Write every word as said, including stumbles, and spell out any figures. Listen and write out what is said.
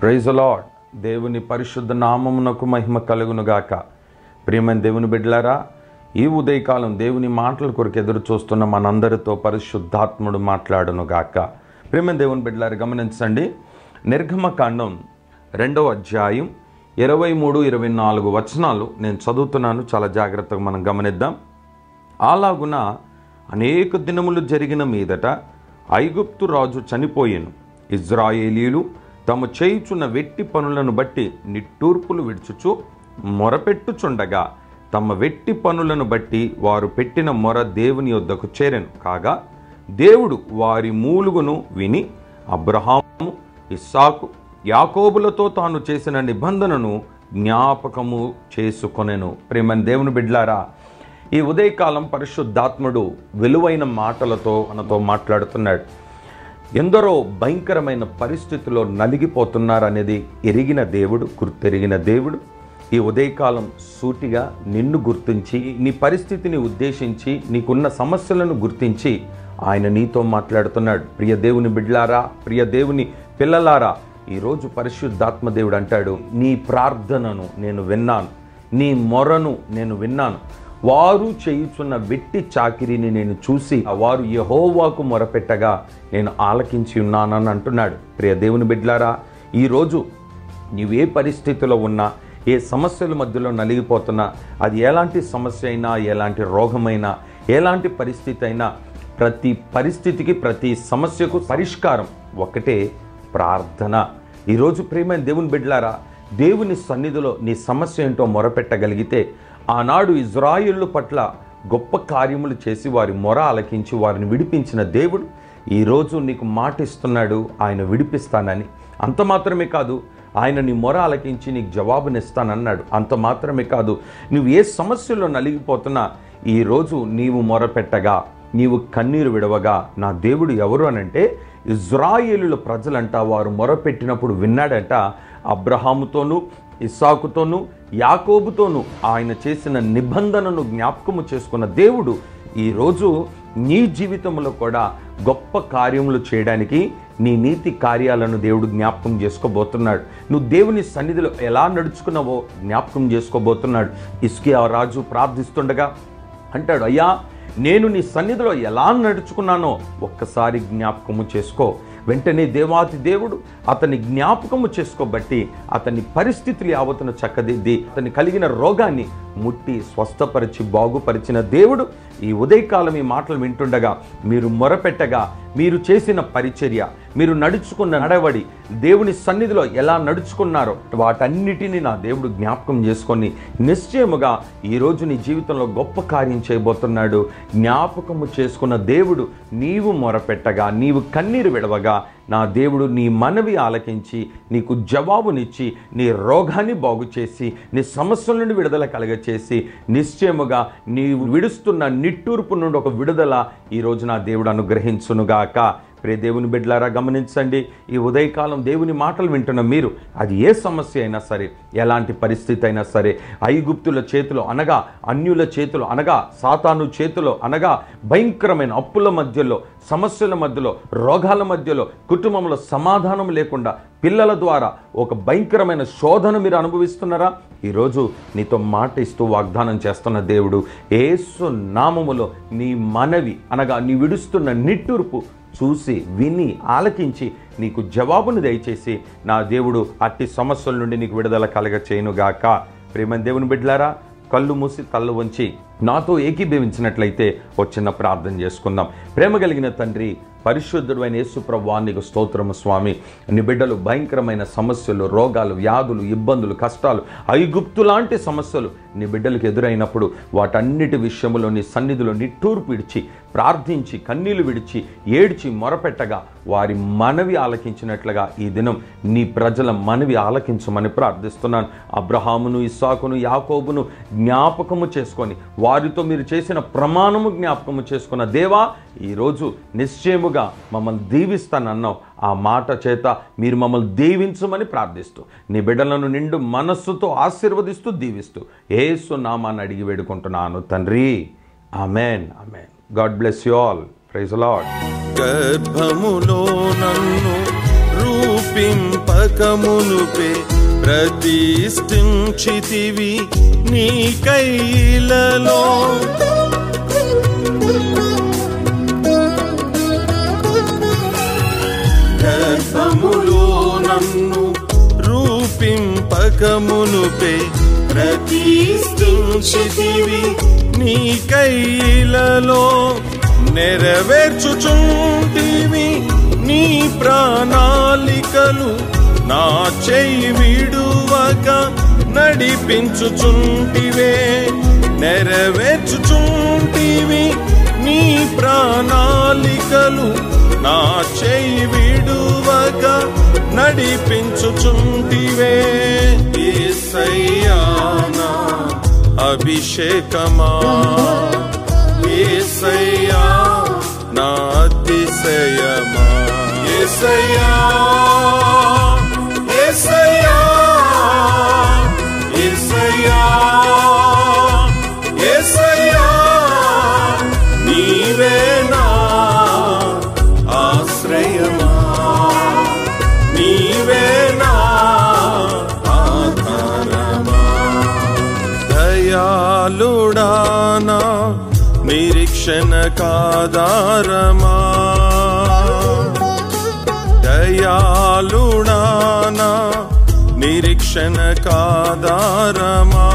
Praise the lord. దేవుని పరిశుద్ధ నామమునకు మహిమ కలుగునుగాక. ప్రియమైన దేవుని బిడ్డలారా, ఈ ఉదయకాలం దేవుని మాటల కొరకు ఎదురు చూస్తున్న మనందరితో పరిశుద్ధాత్ముడు మాట్లాడునుగాక. ప్రియమైన దేవుని బిడ్డలారా, గమనించండి. నిర్గమకాండం రెండవ అధ్యాయం ఇరవై మూడు ఇరవై నాలుగు వచనాలు నేను చదువుతున్నాను. చాలా జాగ్రత్తగా మనం గమనిద్దాం. అలాగున అనేక దినములు జరిగిన మీదట ఐగుప్తు రాజు చనిపోయెను. ఇజ్రాయేలీలు తమ చేయుచున్న వెట్టి పనులను బట్టి నిట్టూర్పులు విడుచుచు మొరపెట్టుచుండగా తమ వెట్టి పనులను బట్టి వారు పెట్టిన మొర దేవుని యొద్దకు చేరెను. కాగా దేవుడు వారి మూలుగును విని అబ్రహాము, ఇస్సాకు, యాకోబులతో తాను చేసిన నిబంధనను జ్ఞాపకము చేసుకొనెను. ప్రేమని దేవుని బిడ్డలారా, ఈ ఉదయకాలం పరిశుద్ధాత్ముడు విలువైన మాటలతో మనతో మాట్లాడుతున్నాడు. ఎందరో భయంకరమైన పరిస్థితిలో నలిగిపోతున్నారనేది ఎరిగిన దేవుడు, గుర్తెరిగిన దేవుడు ఈ ఉదయకాలం సూటిగా నిన్ను గుర్తించి, నీ పరిస్థితిని ఉద్దేశించి, నీకున్న సమస్యలను గుర్తించి ఆయన నీతో మాట్లాడుతున్నాడు. ప్రియ దేవుని బిడ్డలారా, ప్రియ దేవుని పిల్లలారా, ఈరోజు పరిశుద్ధాత్మ దేవుడు అంటాడు, నీ ప్రార్థనను నేను విన్నాను, నీ మొరను నేను విన్నాను, వారు చేయుచున్న వెట్టి చాకిరిని నేను చూసి వారు యెహోవాకు మొరపెట్టగా నేను ఆలకించి ఉన్నానని అంటున్నాడు. ప్రియ దేవుని బిడ్డలారా, ఈరోజు నీవే పరిస్థితిలో ఉన్నా, ఏ సమస్యల మధ్యలో నలిగిపోతున్నా, అది ఎలాంటి సమస్య అయినా, ఎలాంటి రోగమైనా, ఎలాంటి పరిస్థితి అయినా, ప్రతి పరిస్థితికి, ప్రతి సమస్యకు పరిష్కారం ఒకటే, ప్రార్థన. ఈరోజు ప్రియమైన దేవుని బిడ్డలారా, దేవుని సన్నిధిలో నీ సమస్య ఏంటో మొరపెట్టగలిగితే, ఆనాడు ఇజ్రాయేలు పట్ల గొప్ప కార్యములు చేసి వారి మొర ఆలకించి వారిని విడిపించిన దేవుడు ఈరోజు నీకు మాట ఇస్తున్నాడు, ఆయన విడిపిస్తానని. అంత మాత్రమే కాదు, ఆయన నీ మొర ఆలకించి నీకు జవాబునిస్తానన్నాడు. అంత మాత్రమే కాదు, నువ్వు ఏ సమస్యలో నలిగిపోతున్నా ఈరోజు నీవు మొరపెట్టగా, నీవు కన్నీరు విడవగా నా దేవుడు ఎవరు అనంటే, ఇజ్రాయేలుల ప్రజలంట వారు మొరపెట్టినప్పుడు విన్నాడంట. అబ్రహాముతోనూ, ఇస్సాకుతోనూ, యాకోబుతోనూ ఆయన చేసిన నిబంధనను జ్ఞాపకము చేసుకున్న దేవుడు ఈరోజు నీ జీవితంలో కూడా గొప్ప కార్యములు చేయడానికి నీ నీతి కార్యాలను దేవుడు జ్ఞాపకం చేసుకోబోతున్నాడు. నువ్వు దేవుని సన్నిధిలో ఎలా నడుచుకున్నావో జ్ఞాపకం చేసుకోబోతున్నాడు. హిజ్కియా రాజు ప్రార్థిస్తుండగా అంటాడు, అయ్యా నేను నీ సన్నిధిలో ఎలా నడుచుకున్నానో ఒక్కసారి జ్ఞాపకము చేసుకో. వెంటనే దేవాతి దేవుడు అతని జ్ఞాపకము చేసుకోబట్టి అతని పరిస్థితులు యావత్తును చక్కదిద్ది అతని కలిగిన రోగాన్ని ముట్టి స్వస్థపరిచి బాగుపరిచిన దేవుడు ఈ ఉదయకాలం ఈ మాటలు వింటుండగా మీరు మొరపెట్టగా, మీరు చేసిన పరిచర్య, మీరు నడుచుకున్న నడవడి, దేవుని సన్నిధిలో ఎలా నడుచుకున్నారో వాటన్నిటినీ నా దేవుడు జ్ఞాపకం చేసుకొని నిశ్చయముగా ఈరోజు నీ జీవితంలో గొప్ప కార్యం చేయబోతున్నాడు. జ్ఞాపకము చేసుకున్న దేవుడు నీవు మొరపెట్టగా, నీవు కన్నీరు విడవగా నా దేవుడు నీ మనవి ఆలకించి నీకు జవాబునిచ్చి నీ రోగాన్ని బాగు చేసి నీ సమస్యల నుండి విడుదల కలగచేసి నిశ్చయముగా నీవు విడుస్తున్న నిట్టూర్పు నుండి ఒక విడుదల ఈరోజు నా దేవుడు అనుగ్రహించునుగాక. ప్రియ దేవుని బిడ్డలారా, గమనించండి. ఈ ఉదయకాలం దేవుని మాటలు వింటున్న మీరు, అది ఏ సమస్య అయినా సరే, ఎలాంటి పరిస్థితి అయినా సరే, ఐగుప్తుల చేతిలో అనగా, అన్యుల చేతిలో అనగా, సాతాను చేతిలో అనగా, భయంకరమైన అప్పుల మధ్యలో, సమస్యల మధ్యలో, రోగాల మధ్యలో, కుటుంబంలో సమాధానం లేకుండా, పిల్లల ద్వారా ఒక భయంకరమైన శోధన మీరు అనుభవిస్తున్నారా? ఈరోజు నీతో మాట ఇస్తూ వాగ్దానం చేస్తున్న దేవుడు యేసు నామములో నీ మనవి అనగా నీ విడుస్తున్న నిట్టూర్పు చూసి విని ఆలకించి నీకు జవాబును దయచేసి నా దేవుడు అట్టి సమస్యల నుండి నీకు విడుదల కలగ చేయునుగాక. ప్రియమైన దేవుని బిడ్డలారా, కళ్ళు మూసి తల్లు వంచి నాతో ఏకీభవించినట్లయితే ఒక చిన్న ప్రార్థన చేసుకుందాం. ప్రేమ కలిగిన తండ్రి, పరిశుద్ధుడైన యేసు ప్రభువా నీకు స్తోత్రము స్వామి. నీ బిడ్డలు భయంకరమైన సమస్యలు, రోగాలు, వ్యాధులు, ఇబ్బందులు, కష్టాలు, ఐగుప్తు లాంటి సమస్యలు నీ బిడ్డలకు ఎదురైనప్పుడు వాటన్నిటి విషయంలో నీ సన్నిధిలో నిట్టూర్పు విడిచి ప్రార్థించి కన్నీళ్లు విడిచి ఏడ్చి మొరపెట్టగా వారి మనవి ఆలకించినట్లుగా ఈ దినం నీ ప్రజల మనవి ఆలకించమని ప్రార్థిస్తున్నాను. అబ్రహామును, ఇస్సాకును, యాకోబును జ్ఞాపకము చేసుకొని వారితో మీరు చేసిన ప్రమాణము జ్ఞాపకము చేసుకున్న దేవా, ఈరోజు నిశ్చయముగా మమ్మల్ని దీవిస్తానన్నావు. ఆ మాట చేత మీరు మమ్మల్ని దీవించమని ప్రార్థిస్తూ నీ బిడ్డలను నిండు మనస్సుతో ఆశీర్వదిస్తూ దీవిస్తూ యేసు నామాన్ని అడిగి వేడుకుంటున్నాను తండ్రి. Amen, amen. God bless you all. Praise the Lord. గర్భములో నన్ను రూప రూపింపకమునుపే ప్రతిష్ఠించితివి నీ కైలలో. గర్భములో నన్ను రూపింపకమునుపే ప్రతిష్ఠించితివి నీ కైలలో. నెరవేర్చుచుంటివి నీ ప్రణాళికలు నా చెయ్యి విడువక నడిపించుచుంటివే. నెరవేర్చుచుంటివి నీ ప్రణాళికలు నా చెయ్యి విడువక నడిపించుచుంటివే. యేసయ్యా నా అభిషేకమా, యేసయ్యా నా అతిశయమా. యేసయ్యా యేసయ్యా యేసయ్యా యేసయ్యా నీవే నా ఆశ్రయమా, నీవే నా ఆధారమా. దయాళుడానా నిరీక్షణ కాధారమా, దయాళుడానా నిరీక్షణ కాధారమా.